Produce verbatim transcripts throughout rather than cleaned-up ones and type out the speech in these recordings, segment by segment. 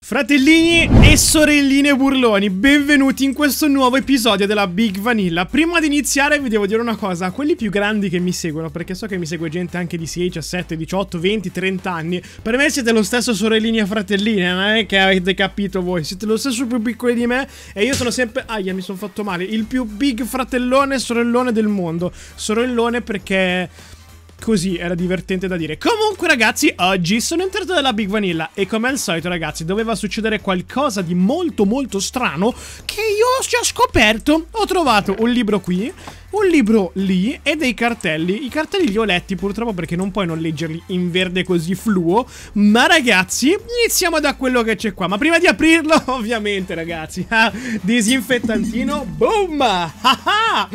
Fratellini e sorelline burloni, benvenuti in questo nuovo episodio della Big Vanilla. Prima di iniziare vi devo dire una cosa, a quelli più grandi che mi seguono, perché so che mi segue gente anche di sei, diciassette, diciotto, venti, trenta anni. Per me siete lo stesso sorellini e fratellini, non è che avete capito voi, siete lo stesso più piccoli di me. E io sono sempre, aia mi sono fatto male, il più big fratellone e sorellone del mondo. Sorellone perché... così era divertente da dire. Comunque ragazzi, oggi sono entrato nella Big Vanilla e come al solito ragazzi doveva succedere qualcosa di molto molto strano che io ho già scoperto. Ho trovato un libro qui, un libro lì e dei cartelli. I cartelli li ho letti purtroppo perché non puoi non leggerli in verde così fluo. Ma ragazzi, iniziamo da quello che c'è qua. Ma prima di aprirlo, ovviamente ragazzi, ah, disinfettantino. Boom! Ah ah!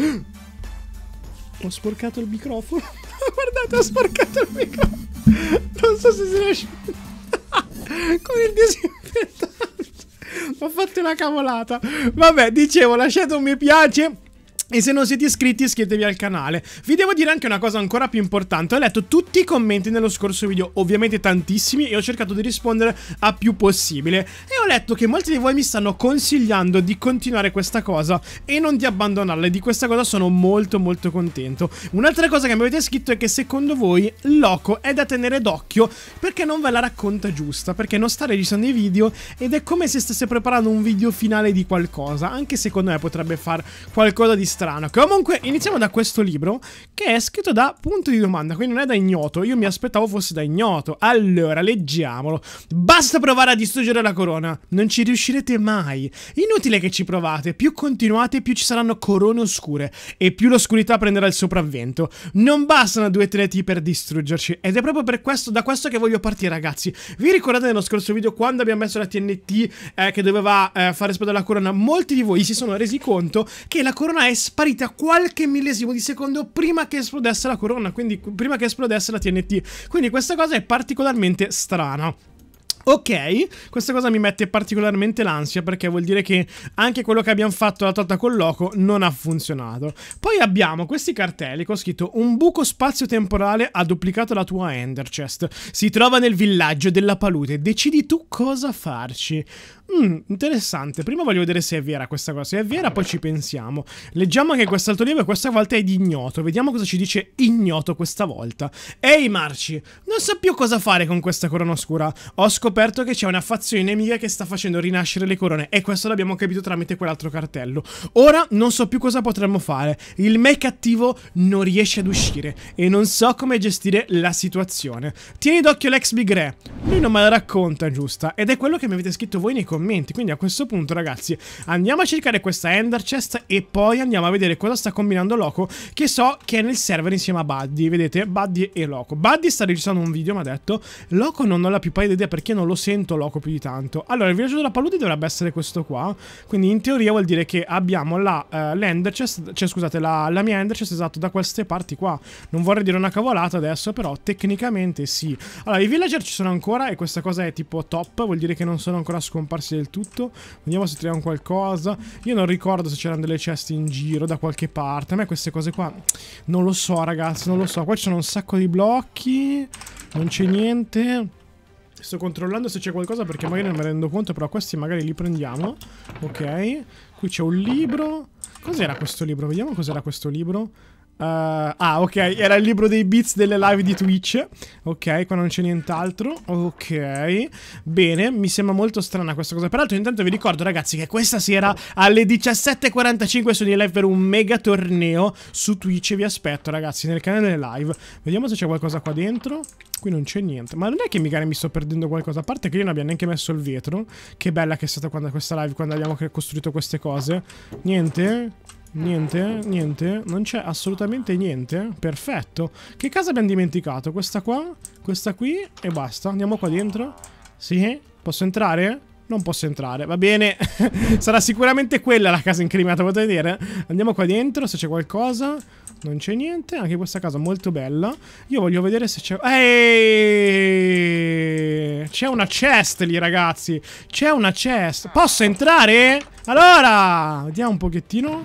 Ho sporcato il microfono. Guardate, ho sporcato il microfono. Non so se si riesce. Con il disinfettante ho fatto una cavolata. Vabbè, dicevo, lasciate un mi piace. E se non siete iscritti iscrivetevi al canale. Vi devo dire anche una cosa ancora più importante. Ho letto tutti i commenti nello scorso video, ovviamente tantissimi, e ho cercato di rispondere a più possibile. E ho letto che molti di voi mi stanno consigliando di continuare questa cosa e non di abbandonarla, e di questa cosa sono molto molto contento. Un'altra cosa che mi avete scritto è che secondo voi Loco è da tenere d'occhio perché non ve la racconta giusta, perché non sta registrando i video ed è come se stesse preparando un video finale di qualcosa. Anche secondo me potrebbe fare qualcosa di strano. Comunque iniziamo da questo libro che è scritto da punto di domanda, quindi non è da ignoto. Io mi aspettavo fosse da ignoto. Allora leggiamolo. Basta provare a distruggere la corona, non ci riuscirete mai. Inutile che ci provate, più continuate più ci saranno corone oscure e più l'oscurità prenderà il sopravvento. Non bastano due T N T per distruggerci ed è proprio per questo, da questo che voglio partire ragazzi. Vi ricordate nello scorso video quando abbiamo messo la T N T eh, che doveva eh, far esplodere la corona? Molti di voi si sono resi conto che la corona è sparita qualche millesimo di secondo prima che esplodesse la corona, quindi prima che esplodesse la T N T. Quindi questa cosa è particolarmente strana. Ok, questa cosa mi mette particolarmente l'ansia perché vuol dire che anche quello che abbiamo fatto la torta con Loco non ha funzionato. Poi abbiamo questi cartelli con scritto: un buco spazio-temporale ha duplicato la tua Ender Chest. Si trova nel villaggio della palude. Decidi tu cosa farci. Mm, interessante. Prima voglio vedere se è vera questa cosa. Se è vera poi ci pensiamo. Leggiamo anche quest'altro libro e questa volta è di ignoto. Vediamo cosa ci dice ignoto questa volta. Ehi Marci, non so più cosa fare con questa corona oscura. Ho scoperto che c'è una fazione nemica che sta facendo rinascere le corone e questo l'abbiamo capito tramite quell'altro cartello. Ora non so più cosa potremmo fare. Il me cattivo non riesce ad uscire e non so come gestire la situazione. Tieni d'occhio l'ex Big Re. Lui non me la racconta giusta ed è quello che mi avete scritto voi nei commenti. Quindi a questo punto ragazzi andiamo a cercare questa Ender Chest e poi andiamo a vedere cosa sta combinando Loco, che so che è nel server insieme a Buddy. Vedete, Buddy e Loco. Buddy sta registrando un video, mi ha detto. Loco non ho la più pallida idea perché non lo sento Loco più di tanto. Allora il villaggio della palude dovrebbe essere questo qua, quindi in teoria vuol dire che abbiamo la uh, l'Ender Chest, cioè scusate la, la mia Ender Chest, esatto, da queste parti qua. Non vorrei dire una cavolata adesso, però tecnicamente sì. Allora i villager ci sono ancora e questa cosa è tipo top, vuol dire che non sono ancora scomparsi del tutto. Vediamo se troviamo qualcosa. Io non ricordo se c'erano delle ceste in giro da qualche parte. A me queste cose qua non lo so ragazzi, non lo so. Qua ci sono un sacco di blocchi, non c'è niente. Sto controllando se c'è qualcosa perché magari non me ne rendo conto, però questi magari li prendiamo. Ok, qui c'è un libro. Cos'era questo libro? Vediamo cos'era questo libro. Uh, ah ok, era il libro dei beats delle live di Twitch. Ok, qua non c'è nient'altro. Ok, bene, mi sembra molto strana questa cosa. Peraltro intanto vi ricordo ragazzi che questa sera alle diciassette e quarantacinque sono in live per un mega torneo su Twitch. Vi aspetto ragazzi nel canale delle live. Vediamo se c'è qualcosa qua dentro. Qui non c'è niente. Ma non è che magari mi sto perdendo qualcosa. A parte che io non abbia neanche messo il vetro. Che bella che è stata quando, questa live, quando abbiamo costruito queste cose. Niente. Niente, niente, non c'è assolutamente niente. Perfetto. Che casa abbiamo dimenticato? Questa qua, questa qui e basta. Andiamo qua dentro. Sì, posso entrare? Non posso entrare, va bene. Sarà sicuramente quella la casa incriminata, potete vedere. Andiamo qua dentro se c'è qualcosa. Non c'è niente, anche questa casa molto bella. Io voglio vedere se c'è... Eeeh! C'è una chest lì ragazzi. C'è una chest. Posso entrare? Allora, vediamo un pochettino.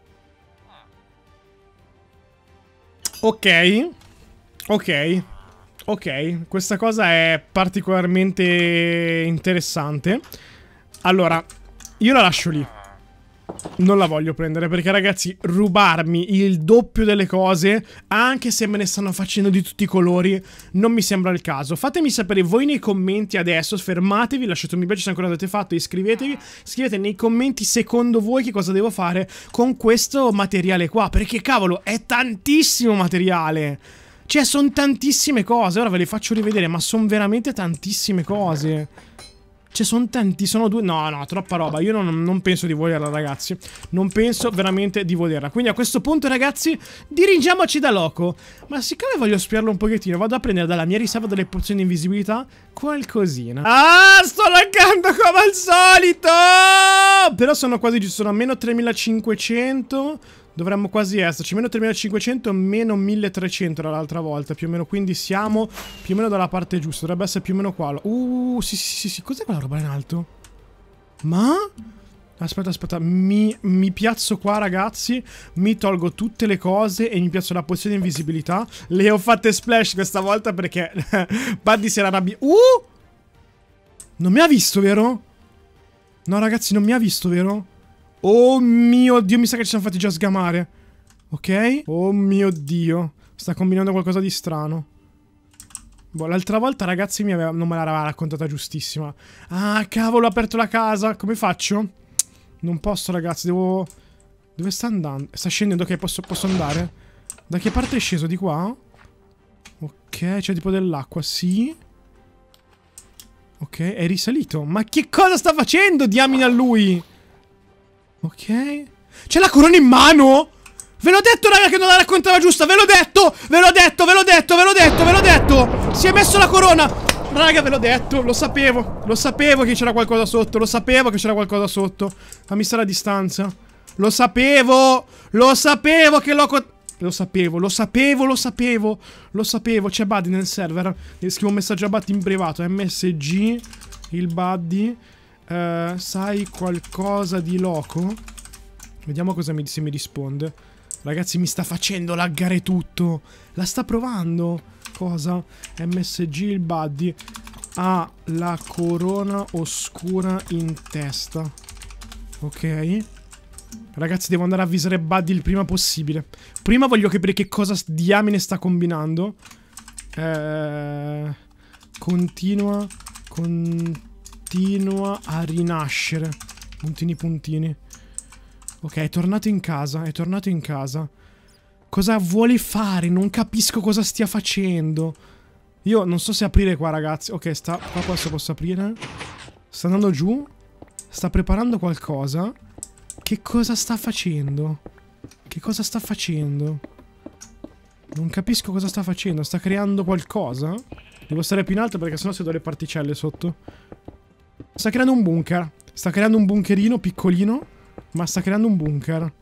Ok. Ok. Ok, questa cosa è particolarmente interessante. Allora, io la lascio lì. Non la voglio prendere perché, ragazzi, rubarmi il doppio delle cose, anche se me ne stanno facendo di tutti i colori, non mi sembra il caso. Fatemi sapere voi nei commenti adesso, fermatevi, lasciate un mi piace se ancora non l'avete fatto, iscrivetevi, scrivete nei commenti secondo voi che cosa devo fare con questo materiale qua, perché cavolo, è tantissimo materiale. Cioè, sono tantissime cose, ora ve le faccio rivedere, ma sono veramente tantissime cose. Cioè, sono tanti, sono due... No, no, troppa roba. Io non, non penso di volerla, ragazzi. Non penso veramente di volerla. Quindi a questo punto, ragazzi, dirigiamoci da loco. Ma siccome voglio spiarlo un pochettino, vado a prendere dalla mia riserva delle pozioni di invisibilità qualcosina. Ah, sto laggando come al solito! Però sono quasi giusto, sono a meno tremilacinquecento... Dovremmo quasi esserci, meno tremilacinquecento, meno milletrecento dall'altra volta, più o meno, quindi siamo più o meno dalla parte giusta, dovrebbe essere più o meno qua. Uh, sì, sì, sì, sì, cos'è quella roba in alto? Ma? Aspetta, aspetta, mi, mi piazzo qua, ragazzi, mi tolgo tutte le cose e mi piazzo la pozione di invisibilità. Le ho fatte splash questa volta perché Buddy si era arrabbiato. Uh! Non mi ha visto, vero? No, ragazzi, non mi ha visto, vero? Oh mio Dio, mi sa che ci siamo fatti già sgamare. Ok? Oh mio Dio. Sta combinando qualcosa di strano. Boh, l'altra volta, ragazzi, mi aveva, non me l'aveva raccontata giustissima. Ah, cavolo, ho aperto la casa. Come faccio? Non posso, ragazzi, devo... Dove sta andando? Sta scendendo, ok, posso, posso andare? Da che parte è sceso? Di qua? Ok, c'è tipo dell'acqua, sì. Ok, è risalito. Ma che cosa sta facendo? Diamine a lui. Ok. C'è la corona in mano? Ve l'ho detto, raga, che non la raccontava giusta. Ve l'ho detto, ve l'ho detto, ve l'ho detto, ve l'ho detto, ve l'ho detto. Si è messo la corona. Raga, ve l'ho detto, lo sapevo. Lo sapevo che c'era qualcosa sotto. Lo sapevo che c'era qualcosa sotto. Fammi stare a distanza. Lo sapevo. Lo sapevo che l'ho... Lo sapevo, lo sapevo, lo sapevo. Lo sapevo, c'è Buddy nel server. Gli scrivo un messaggio a Buddy in privato. M S G, il Buddy. Uh, sai qualcosa di loco? Vediamo cosa mi, se mi risponde. Ragazzi, mi sta facendo laggare tutto. La sta provando. Cosa? M S G, il Buddy ha la corona oscura in testa. Ok. Ragazzi, devo andare a avvisare Buddy il prima possibile. Prima voglio capire che cosa diamine sta combinando. Eh, continua Continua Continua a rinascere. Puntini puntini. Ok, è tornato in casa. È tornato in casa. Cosa vuole fare? Non capisco cosa stia facendo. Io non so se aprire qua, ragazzi. Ok, sta qua, questo posso aprire. Sta andando giù. Sta preparando qualcosa. Che cosa sta facendo? Che cosa sta facendo? Non capisco cosa sta facendo. Sta creando qualcosa? Devo stare più in alto perché sennò si vedo le particelle sotto. Sta creando un bunker. Sta creando un bunkerino piccolino, ma sta creando un bunker.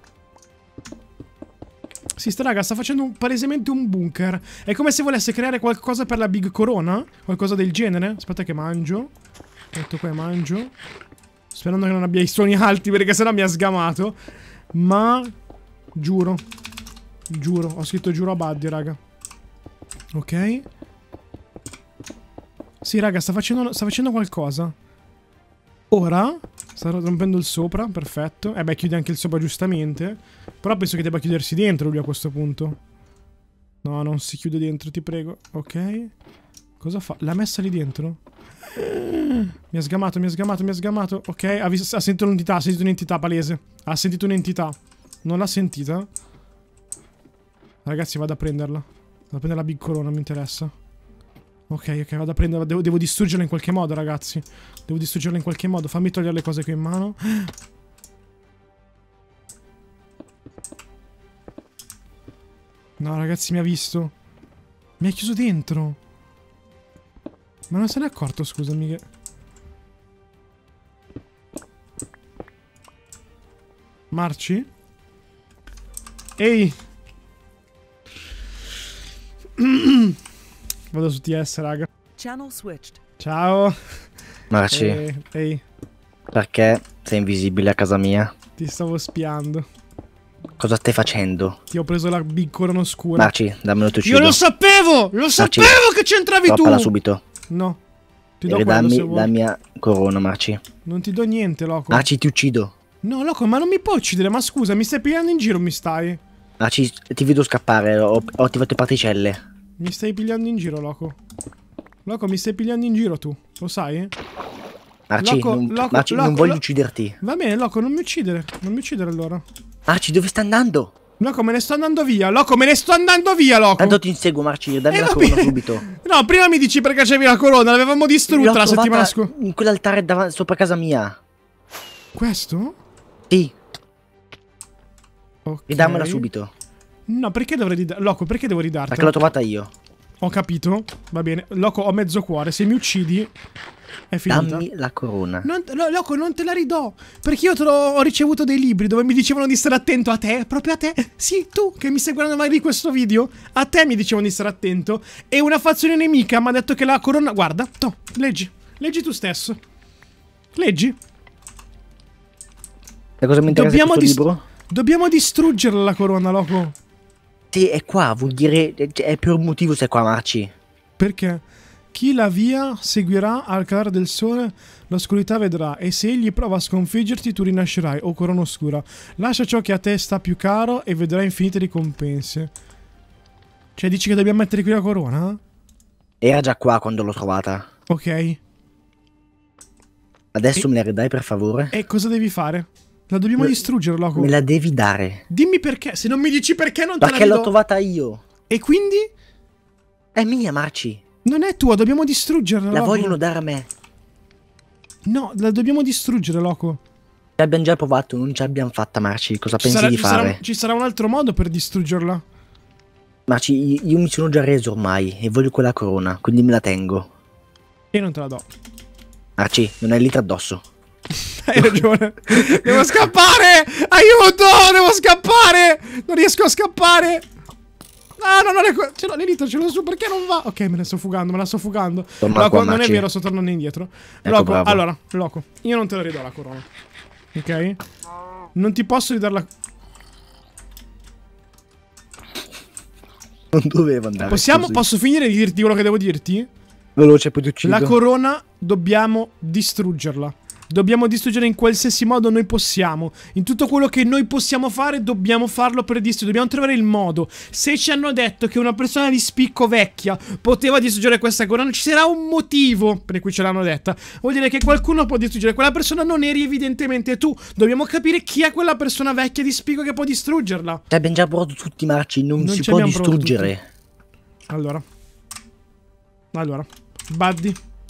Sì, sta raga, sta facendo un, palesemente un bunker. È come se volesse creare qualcosa per la Big Corona. Qualcosa del genere. Aspetta che mangio. Metto qua e mangio. Sperando che non abbia i suoni alti perché sennò mi ha sgamato. Ma giuro. Giuro, ho scritto giuro a Buddy, raga. Ok. Sì, raga, sta facendo, sta facendo qualcosa. Ora sta rompendo il sopra, perfetto. Eh beh, chiude anche il sopra giustamente. Però penso che debba chiudersi dentro lui a questo punto. No, non si chiude dentro, ti prego. Ok. Cosa fa? L'ha messa lì dentro? Mi ha sgamato, mi ha sgamato, mi ha sgamato. Ok, ha, visto, ha sentito un'entità, ha sentito un'entità palese. Ha sentito un'entità. Non l'ha sentita? Ragazzi, vado a prenderla. Vado a prendere la Big Corona, mi interessa. Ok, ok, vado a prenderla. Devo, devo distruggerla in qualche modo, ragazzi. Devo distruggerla in qualche modo. Fammi togliere le cose qui in mano. No, ragazzi, mi ha visto. Mi ha chiuso dentro. Ma non se n'è accorto, scusami che... Marci? Ehi! Vado su T S, raga. Ciao. Marci. Ehi, ehi. Perché sei invisibile a casa mia? Ti stavo spiando. Cosa stai facendo? Ti ho preso la big corona oscura. Marci, dammelo tu uccido. Io lo sapevo! Lo sapevo che c'entravi tu! Droppala subito. No. Ti do Deve quello, darmi se vuoi. la mia corona, Marci. Non ti do niente, loco. Marci, ti uccido. No, loco, ma non mi puoi uccidere, ma scusa, mi stai pigliando in giro, mi stai? Marci, ti vedo scappare, ho, ho attivato le particelle. Mi stai pigliando in giro, loco. Loco, mi stai pigliando in giro tu, lo sai? Marci, Loco, non, loco, Marci, loco, non voglio lo- ucciderti. Va bene, loco, non mi uccidere. Non mi uccidere allora. Marci, dove stai andando? Loco, me ne sto andando via. Loco, me ne sto andando via, loco. Tanto ti inseguo, Marci, dammi Eh, la va corona bene. subito. No, prima mi dici perché c'avevi la corona. L'avevamo distrutta L'ho la trovata settimana scorsa. in quell'altare davanti sopra casa mia. Questo? Sì, Ok. ridammela subito. No, perché dovrei ridare? Loco, perché devo ridarti? Perché l'ho trovata io. Ho capito. Va bene. Loco, ho mezzo cuore. Se mi uccidi, è finita. Dammi la corona. Non, no, loco, non te la ridò. Perché io te l'ho ho ricevuto dei libri dove mi dicevano di stare attento a te. Proprio a te. Sì, tu che mi stai guardando magari questo video. A te mi dicevano di stare attento. E una fazione nemica mi ha detto che la corona. Guarda, to, leggi. Leggi tu stesso. Leggi. E cosa mi interessa Dobbiamo, questo dis- libro? dobbiamo distruggerla la corona, loco. Sì, è qua, vuol dire... È per un motivo se è qua, Marci. Perché? Chi la via seguirà al calare del sole, l'oscurità vedrà, e se egli prova a sconfiggerti, tu rinascerai, o corona oscura. Lascia ciò che a te sta più caro e vedrai infinite ricompense. Cioè, dici che dobbiamo mettere qui la corona? Era già qua quando l'ho trovata. Ok. Adesso E- me la ridai per favore? E cosa devi fare? La dobbiamo Me- distruggere, loco. Me la devi dare. Dimmi perché. Se non mi dici perché, non te la Perché l'ho ridò. trovata io. E quindi? È mia, Marci. Non è tua, dobbiamo distruggerla, La loco. vogliono dare a me. No, la dobbiamo distruggere, loco. Ci abbiamo già provato, non ci abbiamo fatta, Marci. Cosa Ci pensi sarà, di ci fare? sarà- ci sarà un altro modo per distruggerla. Marci, io, io mi sono già reso ormai e voglio quella corona, quindi me la tengo. E non te la do. Marci, non hai litro addosso. Hai ragione. Devo scappare! Aiuto! Devo scappare! Non riesco a scappare! Ah, no, non è qua. Ce l'ho, l'elite, ce l'ho su, perché non va? Ok, me ne sto fugando, me la sto fugando. Torna Loco, qua, non è Marci. vero, sto tornando indietro. Ecco, Loco, bravo. allora, Loco, io non te la ridò la corona. Ok? Non ti posso ridare la... Non dovevo andare. Possiamo, scusi. posso finire di dirti quello che devo dirti? Veloce, poi ti uccido. La corona dobbiamo distruggerla. Dobbiamo distruggere in qualsiasi modo noi possiamo. In tutto quello che noi possiamo fare, dobbiamo farlo per distruggere. Dobbiamo trovare il modo. Se ci hanno detto che una persona di spicco vecchia poteva distruggere questa corona, ci sarà un motivo per cui ce l'hanno detta. Vuol dire che qualcuno può distruggere. Quella persona non eri evidentemente tu. Dobbiamo capire chi è quella persona vecchia di spicco che può distruggerla. Ci abbiamo già provato tutti, Marci. Non, Non si ci può abbiamo provato distruggere. Allora. Allora. Buddy.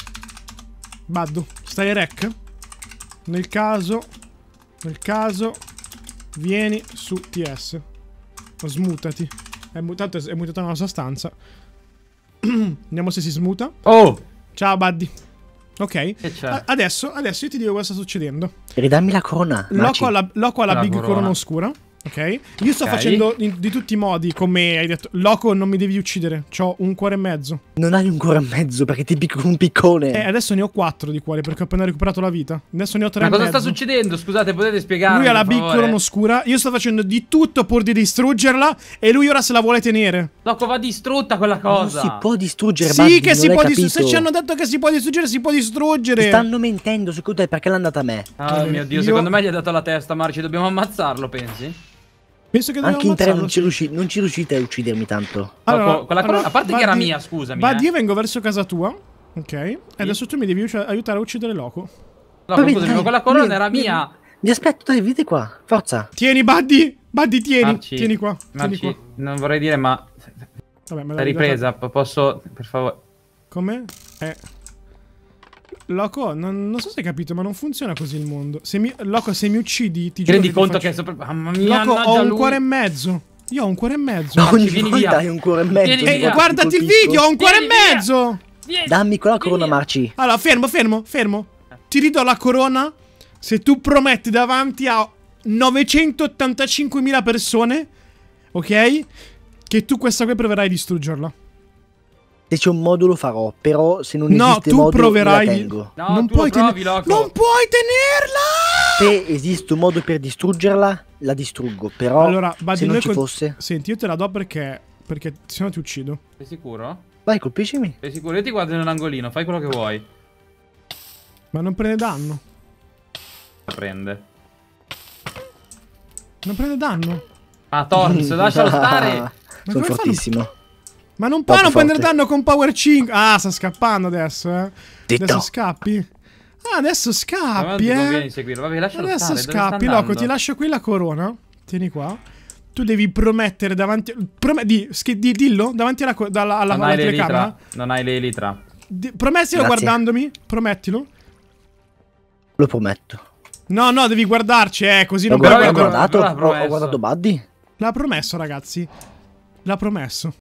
Baddu. Stai rec? Nel caso, nel caso, vieni su T S. O smutati. È mutato, è mutata nella nostra stanza. Andiamo se si smuta. Oh! Ciao, Buddy. Ok. Che c'è? A- adesso, adesso io ti dico cosa sta succedendo. Ridammi la corona, Marci. Loco ha la, Loco ha la La big corona. corona oscura. Ok. Io sto Ok. facendo di, di tutti i modi, come hai detto. Loco, non mi devi uccidere. C'ho un cuore e mezzo. Non hai un cuore e mezzo perché ti picco un piccone. Eh, adesso ne ho quattro di cuori perché ho appena recuperato la vita. Adesso ne ho tre Ma e cosa mezzo. sta succedendo? Scusate, potete spiegarmi? Lui ha la per big favore? corona oscura. Io sto facendo di tutto pur di distruggerla. E lui ora se la vuole tenere. Loco, va distrutta quella cosa. Non si può distruggere, Sì, Buddy, che non si l'hai può capito. distruggere. Se ci hanno detto che si può distruggere, si può distruggere. Ti stanno mentendo, secondo te perché l'hanno data a me? Oh mio Dio, Io- secondo me gli ha dato la testa, Marci. Dobbiamo ammazzarlo, pensi? Penso che dobbiamo Anche in tre non ammazzarlo, ci, sì. riusci- non ci riuscite a uccidermi tanto. Loco, quella corona- a parte che era mia, scusami, Buddy, eh. io vengo verso casa tua. Ok. E adesso tu mi devi ucc- aiutare a uccidere Loco. Loco, Vabbè, scusami, dai, ma quella corona vieni, era vieni. mia. Vi aspetto, dai, venite qua. Forza. Tieni, Buddy. Buddy, tieni. Marci, Tieni qua. Tieni Marci, qua. non vorrei dire, ma Vabbè, me la l'hai ripresa, po- posso, per favore. Come? Eh. Loco, non, non so se hai capito, ma non funziona così il mondo. Se mi, Loco, se mi uccidi, ti Ti giuro rendi che ti conto faccio- che sopra... Mamma mia, Loco, ho mannaggia un lui. cuore e mezzo. Io ho un cuore e mezzo. No, Ogni vieni volta via. hai un cuore e mezzo. Vieni ogni Eh, via. volta ti guardati il colpisco. video, ho un cuore Vieni e via. mezzo. Vieni. Dammi quella Vieni corona, via. Marci. Allora, fermo, fermo, fermo. Ti ridò la corona se tu prometti davanti a novecentottantacinquemila persone, ok? Che tu questa qui proverai a distruggerla. Se c'è un modo lo farò, però se non No, esiste tu modo proverai. la tengo. No, non tu puoi lo provi, tener- Loco. Non puoi tenerla! Se esiste un modo per distruggerla, la distruggo. Però Allora, Buddy, se non noi ci col- fosse... Senti, io te la do perché... Perché se no ti uccido. Sei sicuro? Vai, colpiscimi. Sei sicuro? Io ti guardo in un angolino, fai quello che vuoi. Ma non prende danno. Prende. Non prende danno. Ah, Torns, lascialo stare. Ma Sono come fortissimo. Ma non può Troppo non prendere forte. danno con Power cinque. Ah, sta scappando adesso, eh. Zitto. Adesso scappi. Ah, adesso Ma non scappi, ti conviene eh. inseguirlo. Vabbè, lascialo Adesso stare. Dove sta scappi, andando? Loco, ti lascio qui la corona. Tieni qua. Tu devi promettere davanti... Prom- di, schi- di- dillo davanti alla, co- dalla, alla, Non alla hai telecamera. l'elitra. Non hai l'elitra. Di- promettilo Grazie. guardandomi. Promettilo. Lo prometto. No, no, devi guardarci, eh, così non Ho, Però puoi guardato, io ho guardare. però guardato, l'ha ho, ho promesso. guardato Buddy. L'ha promesso, ragazzi. L'ha promesso.